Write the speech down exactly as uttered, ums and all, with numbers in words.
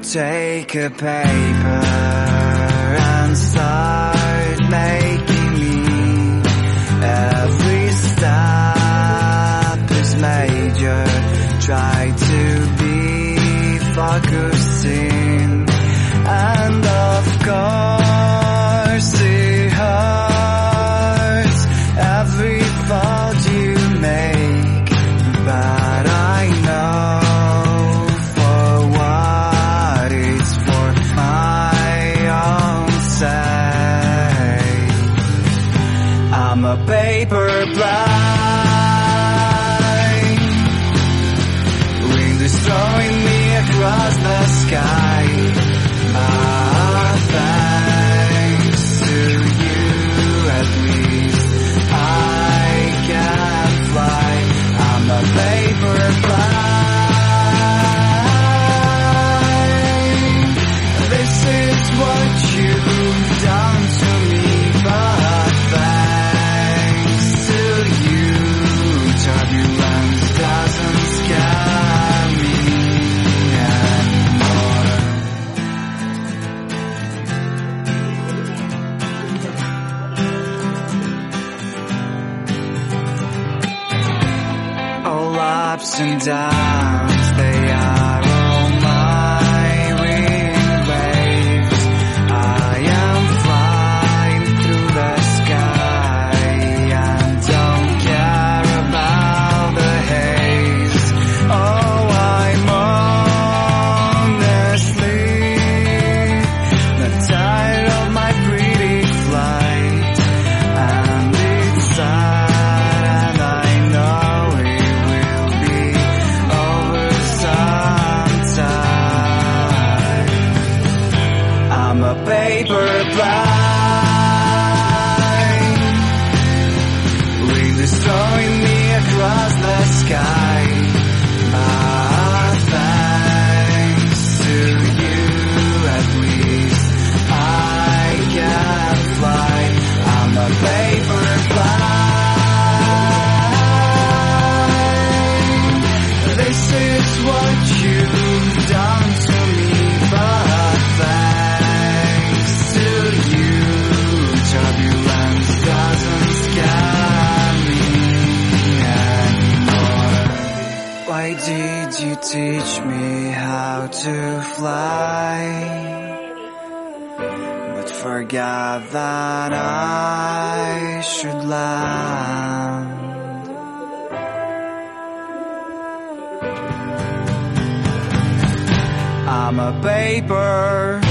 Take a paper and start making me. Every step is major. Try to be focusing, and of course it hurts every thought you make, but I know I'm a paper blind. Wind is throwing me across the sky. Ah, thanks to you, at least I can fly. I'm a paper blind. This is what you've done to me, but thanks to you, turbulence doesn't scare me anymore. All ups and downs, they are all my wind waves. I am flying through the sky and don't care about the haze. Oh, I'm honestly not tired of my pretty flight, and it's sad, and I know it will be over sometime. I'm a paper blind. Wind is throwing me across the sky. Ah, thanks to you, at least I can fly. I'm a paper blind. This is what you've done to me, but thanks to you, turbulence doesn't scare me anymore. Why did you teach me how to fly, but forgot that I should land? I'm a paper